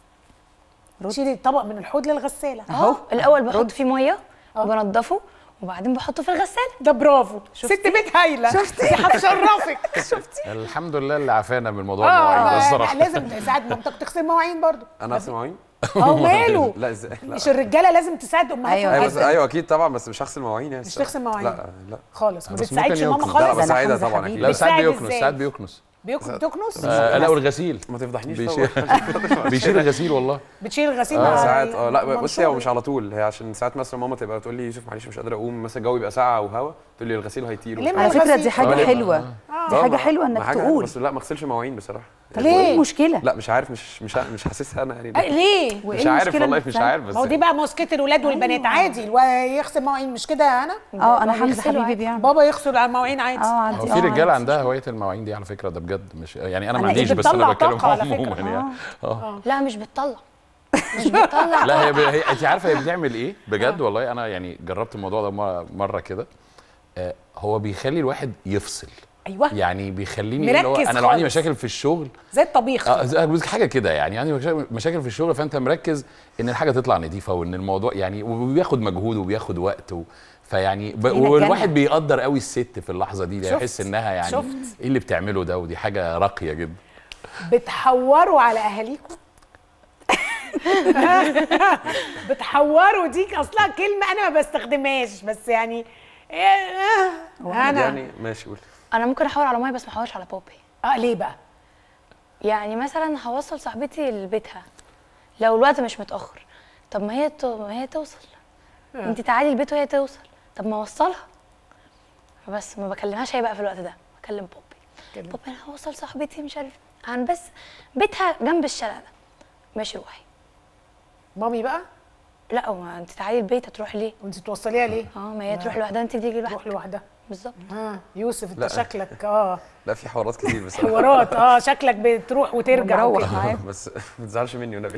تشيلي الطبق من الحوض للغساله. الاول بحط فيه ميه وبنضفه وبعدين بحطه في الغساله. ده برافو. ست بيت هايله. شفتي؟ هتشرفك. شفتي؟ الحمد لله اللي عافانا من موضوع المواعين ده الصراحه. لازم ساعات مامتك تغسل مواعين برضو. انا اغسل مواعين؟ ماله؟ لا ازاي؟ لا. مش الرجاله لازم تساعد امهاتهم؟ أيوة، بس ايوه اكيد طبعا، بس مش هغسل مواعين يعني. مش تغسل مواعين؟ لا خالص. ما بس بتساعدش ممكن ماما يوكل. لا خالص؟ بساعدها حمزة طبعا حبيبي. اكيد. لا ساعات بتساعد بيكنس، إزاي؟ ساعات بيكنس. تكنس؟ لا والغسيل ما تفضحنيش بيشيل طبعا. بيشيل الغسيل والله. بتشيل الغسيل مع ساعات لا بصي، المنشور. هو مش على طول، هي عشان ساعات مثلا ماما تبقى تقول لي يوسف معلش مش قادره اقوم، مثلا الجو يبقى ساقع وهوا، تقول لي الغسيل هيطير. ليه؟ على فكره دي الغسيل. حاجه حلوه. دي حاجه حلوه انك تقول. بس لا ما اغسلش مواعين بصراحه. ليه؟ ايه المشكله؟ لا مش عارف، مش حاسسها انا يعني. ليه؟ مش عارف والله، مش عارف بس ما هو دي بقى مسكه الولاد والبنات عادي، يغسل مواعين مش كده يا هنا؟ انا حمزه بيغسلوا حبيبي عادي. بيعمل. بابا يغسل على المواعين عادي. عادي. هو في رجاله عندها هوايه المواعين دي على فكره، ده بجد مش يعني انا ما أنا عنديش، بس بتطلع انا بتكلم طاقة على عموما فكرة. يعني. لا مش بتطلع. مش بتطلع. لا هي انت عارفه هي بتعمل ايه بجد والله. انا يعني جربت الموضوع ده مره كده. هو بيخلي الواحد يفصل. ايوه. يعني بيخليني اللي هو مركز انا لو عندي خالص. مشاكل في الشغل زي الطبيخ. حاجه كده يعني عندي مشاكل في الشغل، فانت مركز ان الحاجه تطلع نظيفه، وان الموضوع يعني وبياخد مجهود وبياخد وقت فيعني والواحد بيقدر قوي الست في اللحظه دي يحس انها يعني ايه اللي بتعمله ده، ودي حاجه راقيه جدا. بتحوروا على اهاليكم؟ بتحوروا دي اصلا كلمه انا ما بستخدمهاش، بس يعني انا يعني ماشي قولي. انا ممكن احور على ماما بس ما احورش على بابي. ليه بقى؟ يعني مثلا هوصل صاحبتي لبيتها لو الوقت مش متاخر، طب ما هي توصل. انت تعالي البيت وهي توصل، طب ما اوصلها. فبس ما بكلمهاش هي بقى في الوقت ده، بكلم بابي. بابي انا هوصل صاحبتي مش عارف بس بيتها جنب الشارع ده. ماشي روحي. مامي بقى لا ما انت تعالي البيت هتروحي ليه؟ وانت توصليها ليه؟ ما هي تروح لوحدها انت تيجي تروح لوحدك لوحدها. بالظبط. يوسف انت لا. شكلك لا في حوارات كتير بصراحه. حوارات شكلك بتروح وترجع مروح وكده. معاه. بس ما تزعلش مني والنبي.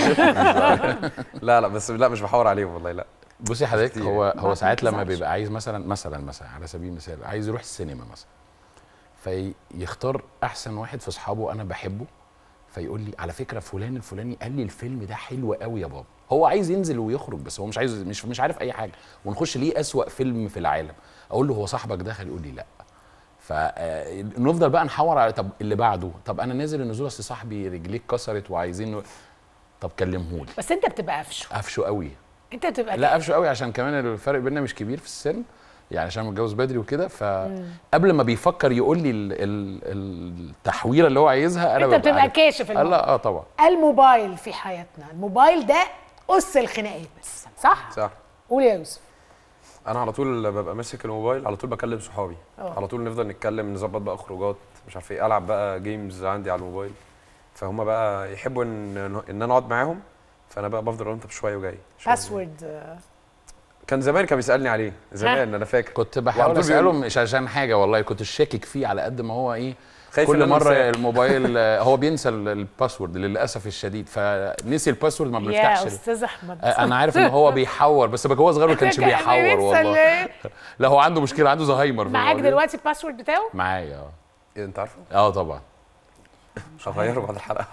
لا بس لا مش بحاور عليهم والله لا. بصي حضرتك، كتير. هو ساعات لما تزعلش. بيبقى عايز مثلا على سبيل المثال عايز يروح السينما مثلا، فيختار احسن واحد في اصحابه انا بحبه، فيقول لي على فكره فلان الفلاني قال لي الفيلم ده حلو قوي يا بابا. هو عايز ينزل ويخرج بس هو مش عايز، مش عارف اي حاجه، ونخش ليه اسوأ فيلم في العالم. اقول له هو صاحبك دخل، يقول لي لا. فنفضل بقى نحور على طب اللي بعده، طب انا نازل النزول اصل صاحبي رجليه اتكسرت وعايزين، طب كلمهولي. بس انت بتبقى قفشه قوي. انت بتبقى لا قفشه قوي عشان كمان الفرق بيننا مش كبير في السن، يعني عشان متجوز بدري وكده، فقبل ما بيفكر يقول لي التحويره اللي هو عايزها انا انت بتبقى عارف. كاشف الموضوع. لا طبعا. الموبايل في حياتنا، الموبايل ده أس الخناقات بس، صح؟ صح. قول يا يوسف. انا على طول ببقى ماسك الموبايل، على طول بكلم صحابي، على طول نفضل نتكلم، نظبط بقى خروجات مش عارف ايه، العب بقى جيمز عندي على الموبايل، فهم بقى يحبوا ان انا اقعد معاهم، فانا بقى بفضل انطب شويه وجاي. باسورد كان زمان كان بيسالني عليه زمان انا فاكر، كنت وعلى بحاول طول اساله مش عشان حاجه والله، كنت شاكك فيه على قد ما هو ايه، خايف إن كل أنا مره أنساه. الموبايل هو بينسى الباسورد للاسف الشديد، فنسي الباسورد ما يا بنفتحش. استاذ احمد. انا عارف ان هو بيحور بس بقى هو صغير ما كانش بيحور والله. لا هو عنده مشكله، عنده زهايمر. معاك دلوقتي الباسورد بتاعه؟ معايا إيه انت عارفه؟ طبعا. هغيره بعد الحلقه.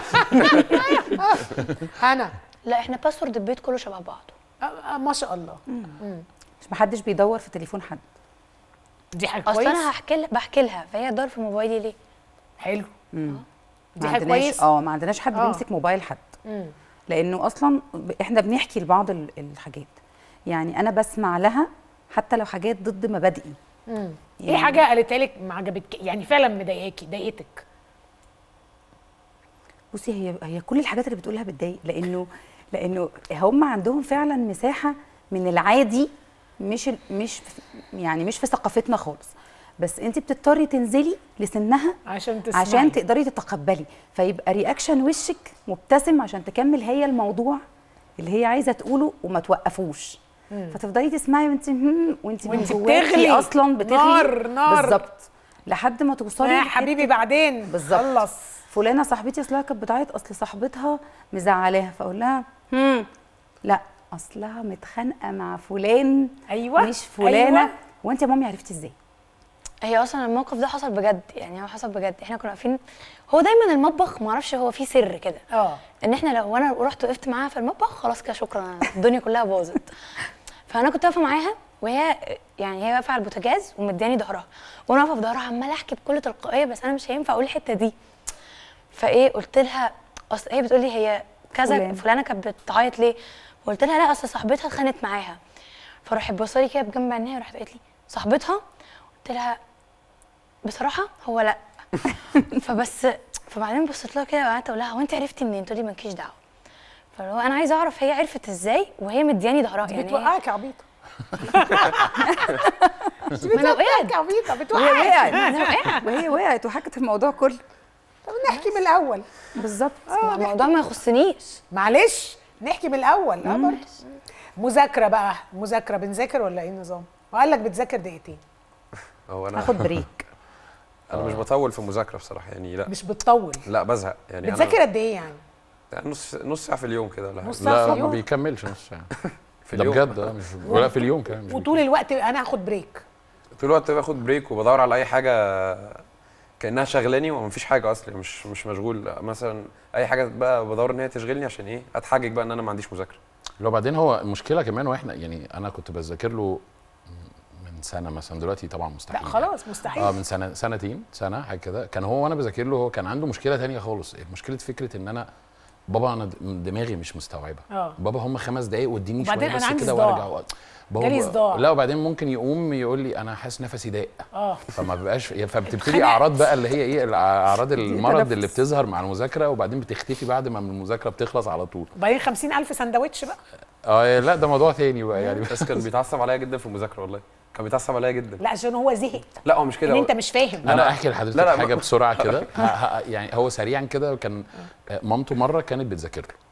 انا لا احنا باسورد البيت كله شبه بعضه. ما شاء الله. مش محدش بيدور في تليفون حد. دي حاجه اصل كويس. انا بحكي لها فهي تدور في موبايلي ليه؟ حلو. دي ما حاجه عندناش كويس. ما عندناش حد بيمسك موبايل حد. لانه اصلا احنا بنحكي لبعض الحاجات، يعني انا بسمع لها حتى لو حاجات ضد مبادئي. ايه حاجه قالتها لك ما عجبتك يعني فعلا مضايقاكي ضايقتك؟ بصي هي كل الحاجات اللي بتقولها بتضايق، لانه هم عندهم فعلا مساحه من العادي، مش يعني مش في ثقافتنا خالص، بس انت بتضطري تنزلي لسنها عشان تسمعي، عشان تقدري تتقبلي، فيبقى رياكشن وشك مبتسم عشان تكمل هي الموضوع اللي هي عايزه تقوله وما توقفوش. فتفضلي تسمعي وانت من جواكي بتغلي اصلا بتغلي نار بالظبط لحد ما توصلي يا حبيبي بعدين بالظبط. خلص. فلانه صاحبتي اصلها كانت بتعيط اصل صاحبتها مزعلاها، فاقول لها لا اصلها متخانقه مع فلان. ايوه مش فلانه. أيوة. وانت يا مامي عرفتي ازاي؟ هي اصلا الموقف ده حصل بجد، يعني هو حصل بجد. احنا كنا واقفين، هو دايما المطبخ ما اعرفش هو فيه سر كده، ان احنا لو انا رحت وقفت معاها في المطبخ خلاص كده شكرا الدنيا كلها باظت. فانا كنت واقفه معاها وهي يعني هي واقفه على البوتاجاز ومداني ظهرها، وانا واقفه في ظهرها عماله احكي بكل تلقائيه، بس انا مش هينفع اقول الحته دي. فايه قلت لها اصل هي بتقول لي هي كذا فلانه كانت بتعيط ليه؟ قلت لها لا اصل صاحبتها اتخانقت معاها. فراحت بصالي كده بجنب عينيها وراحت قالت لي صاحبتها؟ قلت لها بصراحه هو لا. فبعدين بصيت لها كده وقعدت اقول لها هو انت عرفتي منين؟ تقول لي مالكيش دعوه. فلو انا عايزه اعرف هي عرفت ازاي وهي مدياني ظهرها، يعني بتوقعك يا عبيطه. ما انا وقعت يا عبيطه بتوقعك. وهي وقعت وحكت الموضوع كله. طب نحكي من الاول. بالظبط. الموضوع ما يخصنيش، معلش نحكي من الاول. برضه مذاكره بقى، مذاكره بنذاكر ولا ايه النظام؟ وقال لك بتذاكر دقيقتين. هو انا هاخد بريك. انا مش بطول في المذاكره بصراحه يعني، لا مش بتطول؟ لا بزهق يعني. بتذاكر قد ايه يعني؟ نص ساعه في اليوم كده ولا نص حاجه. ساعة في لا اليوم؟ ما بيكملش نص ساعه في ده اليوم بجد مش ولا في اليوم كمان. وطول الوقت انا هاخد بريك؟ طول الوقت باخد بريك وبدور على اي حاجه كانها شغلاني ومفيش حاجه اصلي، مش مشغول مثلا اي حاجه بقى بدور ان هي تشغلني عشان ايه اتحجج بقى ان انا ما عنديش مذاكره. لو بعدين هو المشكله كمان واحنا يعني انا كنت بذاكر له من سنه مثلا، دلوقتي طبعا مستحيل. لا خلاص مستحيل. من سنه حاجه كده كان هو وانا بذاكر له هو كان عنده مشكله تانية خالص، مشكله فكره ان انا بابا انا دماغي مش مستوعبه. بابا هم 5 دقايق واديني شويه بس كده وارجع. جالي صداع. لا وبعدين ممكن يقوم يقول لي انا حاسس نفسي ضاق. فما بقاش فبتبتدي اعراض بقى اللي هي ايه اعراض المرض اللي بتظهر مع المذاكره وبعدين بتختفي بعد ما المذاكره بتخلص على طول. وبعدين 50,000 سندوتش بقى. لا ده موضوع تاني بقى يعني. بس كان بيتعصب عليا جدا في المذاكره والله، كان بيتعصب عليا جدا. لا عشان هو زهق. لا هو مش كده، ان انت مش فاهم. انا احكي لحضرتك حاجه بسرعه كده. يعني هو سريعا كده كان مامته مره كانت بتذاكر له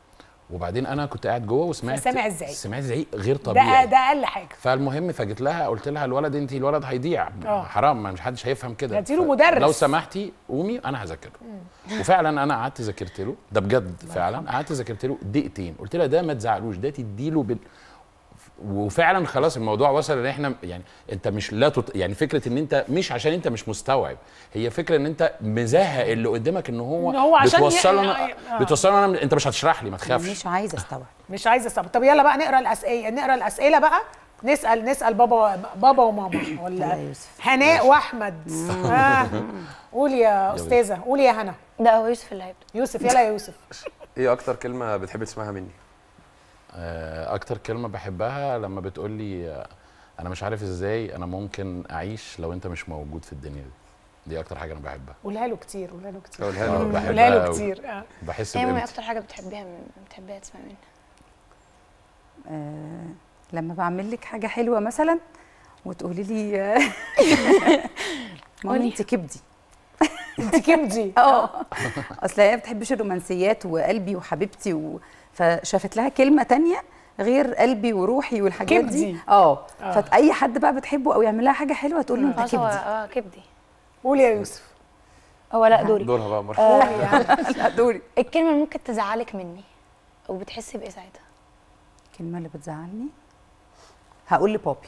وبعدين انا كنت قاعد جوه وسمعت سامع الزعيق. سمعت زعيق غير طبيعي. ده اقل حاجه. فالمهم فجيت لها قلت لها الولد انت الولد هيضيع حرام، ما مش حدش هيفهم كده، اديله مدرس لو سمحتي قومي انا هذاكر له. وفعلا انا قعدت ذاكرت له، ده بجد فعلا قعدت ذاكرت له دقيقتين، قلت لها ده ما تزعلوش، ده تديله وفعلا خلاص الموضوع وصل ان احنا يعني انت مش يعني فكره ان انت مش عشان انت مش مستوعب، هي فكره ان انت مزهق اللي قدامك ان هو بتوصله بتوصله انت مش هتشرح لي، ما تخافش. مش عايزه استوعب. مش عايزه استوعب. طب يلا بقى نقرا الاسئله بقى، نسال بابا وماما ولا هناء واحمد. قولي يا استاذه، قولي يا هنا. لا هو يوسف اللي هيبدا. يوسف، يلا يا يوسف. ايه اكتر كلمه بتحب تسمعها مني؟ اكتر كلمه بحبها لما بتقول لي انا مش عارف ازاي انا ممكن اعيش لو انت مش موجود في الدنيا دي اكتر حاجه انا بحبها. قولها له كتير، قولها له كتير. قولها له كتير. بحس ايه اكتر حاجه بتحبيها تسمعي منها؟ لما بعمل لك حاجه حلوه مثلا وتقولي لي مامي انت كبدي. انت كبدي. اصل هي ما بتحبش الرومانسيات وقلبي وحبيبتي فشافت لها كلمه تانية غير قلبي وروحي والحاجات دي. فاي حد بقى بتحبه او يعمل لها حاجه حلوه تقول له انت كبدي. كبدي. قولي يا يوسف. لا دوري. دورها بقى مرة. لا دوري. الكلمه اللي ممكن تزعلك مني وبتحسي بايه ساعتها؟ الكلمه اللي بتزعلني هقول لبابي.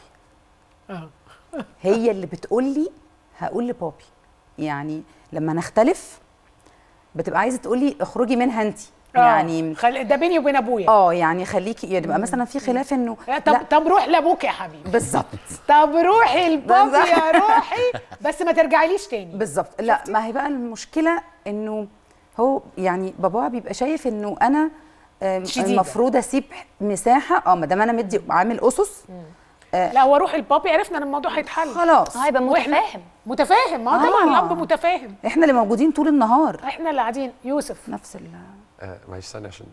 هي اللي بتقول لي هقول لبابي. يعني لما نختلف بتبقى عايزه تقول لي اخرجي منها انت. يعني ده بيني وبين ابويا. يعني خليكي يعني يبقى مثلا في خلاف انه طب روح لابوك يا حبيبي. بالظبط. طب روحي لبابي يا روحي، بس ما ترجعيليش تاني. بالظبط. لا ما هي بقى المشكله انه هو يعني بابا بيبقى شايف انه انا المفروض اسيب مساحه ما دام انا مدي عامل اسس. لا هو روح البابي، عرفنا ان الموضوع هيتحل خلاص. هيبقى متفاهم. طبعا الاب متفاهم. احنا اللي موجودين طول النهار، احنا اللي قاعدين. يوسف نفس معلش ثانيه عشان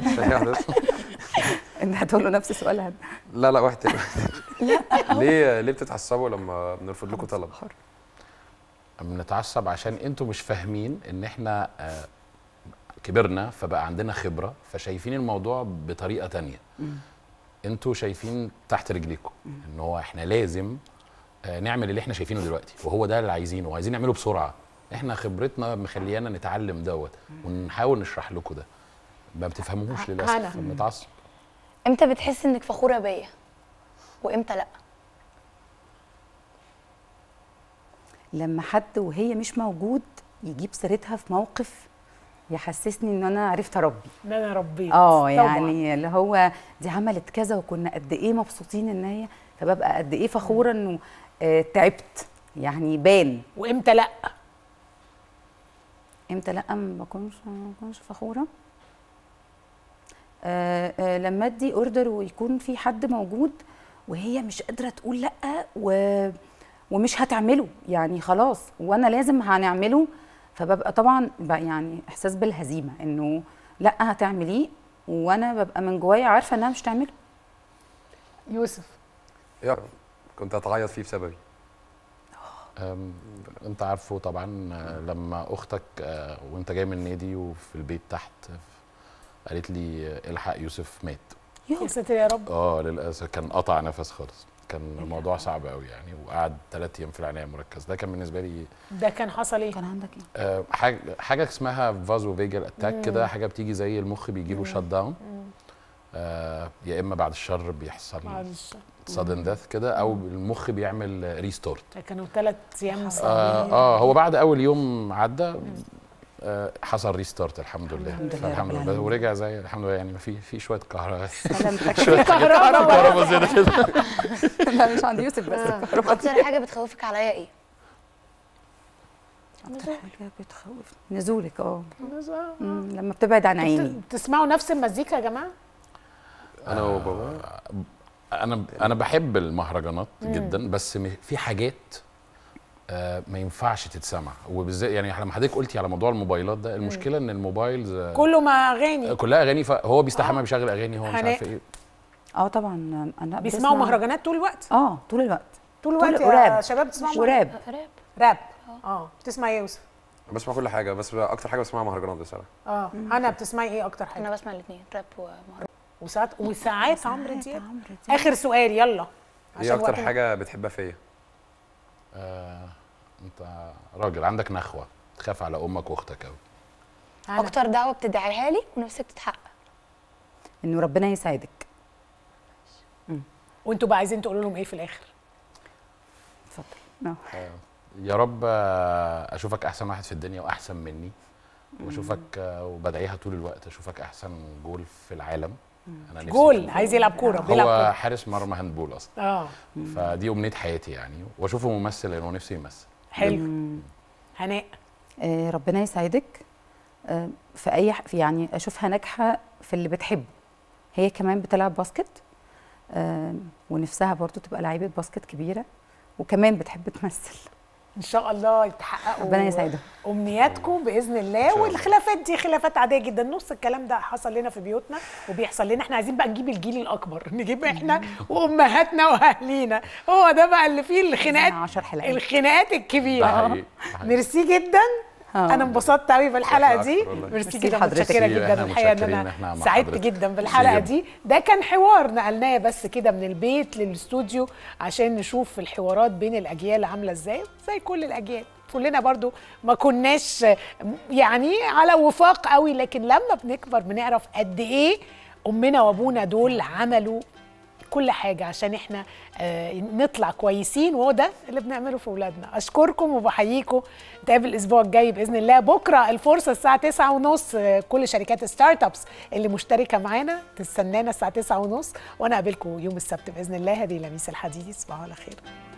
انت هتقول له نفس سؤالها. لا واحد تاني. ليه بتتعصبوا لما بنرفض لكم طلب؟ بنتعصب عشان انتوا مش فاهمين ان احنا كبرنا فبقى عندنا خبره، فشايفين الموضوع بطريقه تانية. انتوا شايفين تحت رجليكم ان هو احنا لازم نعمل اللي احنا شايفينه دلوقتي، وهو ده اللي عايزينه وعايزين نعمله بسرعه. احنا خبرتنا مخليانا نتعلم دوت ونحاول نشرح لكم ده، ما بتفهموهوش للاسف فبنتعصب. امتى بتحسي انك فخوره بيا وامتى لا؟ لما حد وهي مش موجود يجيب سيرتها في موقف يحسسني ان انا عرفت اربي، ان انا ربيت. يعني اللي هو دي عملت كذا وكنا قد ايه مبسوطين ان هي، فببقى قد ايه فخوره انه تعبت يعني بان. وامتى لا؟ امتى لا ما بكونش فخوره؟ لما ادي اوردر ويكون في حد موجود وهي مش قادره تقول لا ومش هتعمله، يعني خلاص وانا لازم هنعمله، فببقى طبعا يعني احساس بالهزيمه انه لا هتعمليه وانا ببقى من جوايا عارفه انها مش تعمله. يوسف. كنت هتعيط فيه بسببي. انت عارفه طبعا لما اختك وانت جاي من النادي وفي البيت تحت قالت لي الحق يوسف مات. يا ساتر يا رب. للاسف كان قطع نفس خالص، كان الموضوع صعب قوي يعني، وقعد 3 ايام في العنايه المركز. ده كان بالنسبه لي. ده كان حصل ايه؟ كان عندك ايه؟ حاجه اسمها فازو فيجل اتاك كده، حاجه بتيجي زي المخ بيجي له شات داون، يا اما بعد الشر بيحصل سادن ديث كده، او المخ بيعمل ريستارت. كانوا 3 ايام صعبين. هو بعد اول يوم عدى حصل ريستارت الحمد لله. الحمد لله ورجع زي الحمد لله، يعني في شويه كهرباء. شويه كهرباء زياده كده. لا مش عند يوسف بس. اكتر حاجه بتخوفك عليا ايه؟ اكتر حاجه بتخوف نزولك. لما بتبعد عن عيني. بتسمعوا نفس المزيكا يا جماعه؟ انا وبابا انا بحب المهرجانات جدا، بس في حاجات ما ينفعش تتسمع، وبالذات يعني لما حضرتك قلتي على موضوع الموبايلات ده، المشكله ان الموبايل كله ما اغاني، كلها اغاني، فهو بيستحمى بيشغل اغاني، هو مش عارف ايه. طبعا انا بيسمعوا مهرجانات طول الوقت. طول الوقت يا شباب بتسمعوا وراب. راب. بتسمع ايه يا يوسف؟ بسمع كل حاجه، بس اكتر حاجه بسمعها مهرجانات بصراحه. انا بتسمعي ايه اكتر حاجه؟ انا بسمع الاثنين، راب ومهرجان. وساعات عمرو دياب. اخر سؤال يلا. ايه اكتر وقتنا. حاجه بتحبها فيا؟ انت راجل عندك نخوه، تخاف على امك واختك قوي. اكتر دعوه بتدعيها لي ونفسك تتحقق؟ انه ربنا يساعدك. وانتوا بقى عايزين تقولوا لهم ايه في الاخر؟ اتفضل. يا رب اشوفك احسن واحد في الدنيا واحسن مني، واشوفك وبدعيها طول الوقت اشوفك احسن جول في العالم. انا نفسي جول، عايز يلعب كوره، بيلعب هو كوره. حارس مرمى هاندبول اصلا. فدي امنيه حياتي يعني، واشوفه ممثل لانه نفسي يمثل. حلو. هناء. ربنا يساعدك في يعني اشوفها ناجحه في اللي بتحبه. هي كمان بتلعب باسكت، ونفسها برضو تبقى لعيبه باسكت كبيره، وكمان بتحب تمثل. ان شاء الله يتحققوا ربنا يسعدهم امنياتكم باذن الله. والخلافات دي خلافات عاديه جدا، نص الكلام ده حصل لنا في بيوتنا وبيحصل لنا. احنا عايزين بقى نجيب الجيل الاكبر، نجيب احنا وامهاتنا واهالينا، هو ده بقى اللي فيه الخناقات، 10 حلقات، الخناقات الكبيره. ميرسي جدا. انا انبسطت قوي بالحلقه دي. ميرسي جدا، متشكره جدا الحقيقه ان انا سعدت جدا بالحلقه دي. ده كان حوار نقلناه بس كده من البيت للاستوديو عشان نشوف الحوارات بين الاجيال عامله ازاي. زي كل الاجيال كلنا برضو ما كناش يعني على وفاق قوي، لكن لما بنكبر بنعرف قد ايه امنا وابونا دول عملوا كل حاجة عشان احنا نطلع كويسين، وهو ده اللي بنعمله في اولادنا. اشكركم وبحييكم. نتقابل الاسبوع الجاي باذن الله. بكره الفرصه الساعه 9:30، كل شركات ستارت ابس اللي مشتركه معانا تستنانا الساعه 9:30، وانا اقابلكم يوم السبت باذن الله. هذه لميس الحديدي، تصبحوا على خير.